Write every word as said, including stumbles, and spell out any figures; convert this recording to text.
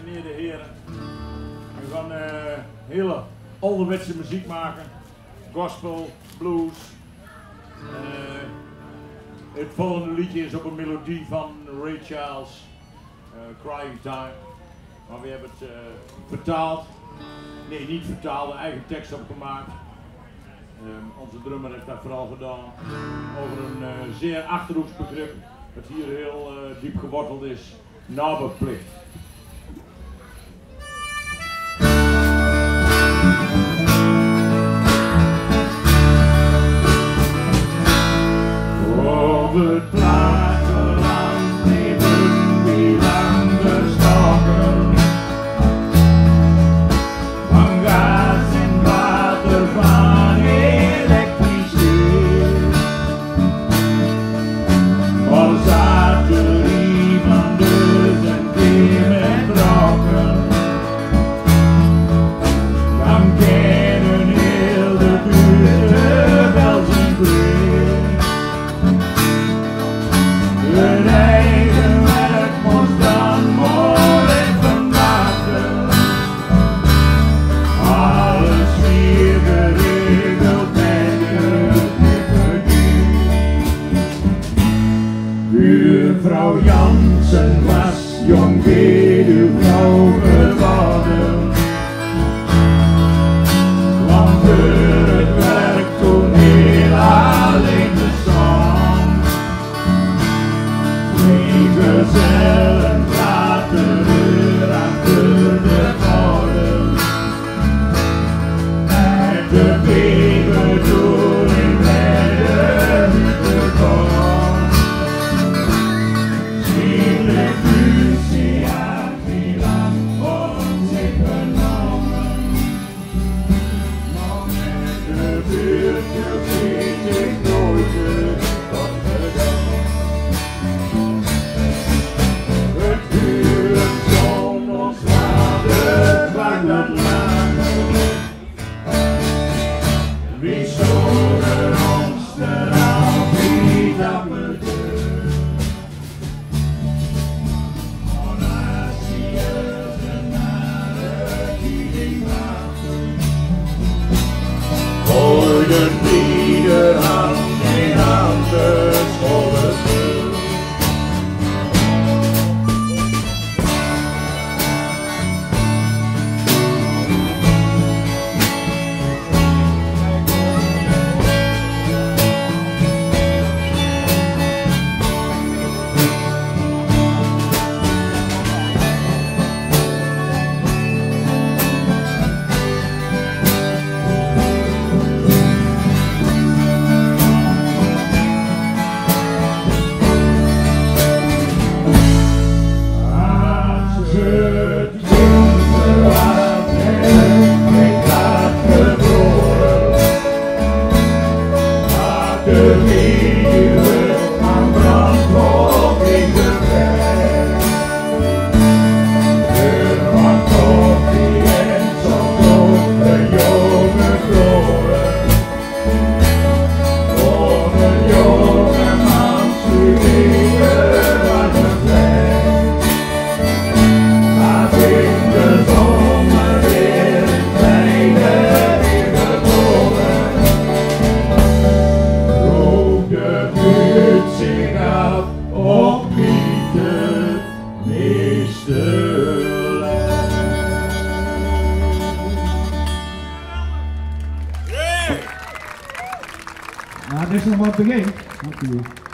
meneer de heren. We gaan uh, hele ouderwetse muziek maken. Gospel, blues. Uh, het volgende liedje is op een melodie van Ray Charles, uh, Crying Time. Maar we hebben het uh, vertaald. Nee, niet vertaald, een eigen tekst opgemaakt. Um, onze drummer heeft dat vooral gedaan over een uh, zeer achterhoeks begrip, dat hier heel uh, diep geworteld is, naberplicht. Over het platteland leven we lange stokken van gas en water, van elektriciteit. Als artillerie van dus en keer met brokken, dan kennen heel de buurt wel zijn plek. Hun eigen werk moest dan mooi van maken. Alles weer geregeld met het verdiend. Buurvrouw Jansen was jong weduwvrouw geworden. Want door het werk toen heel alleen te staan. Gezellen praten er achter de borden. En de bedoeling met de hütte kwam. Schielijk Lucie had die lang voor zich genomen. Maar met de buurt weet ik nooit wat gedaan. Wie storen ons eraf, wie dat me doet. Onasieus en nare kieding wachten. Gooiden ieder hand in handen scholen terug. Nou, dit is nog maar het begin. Dank u.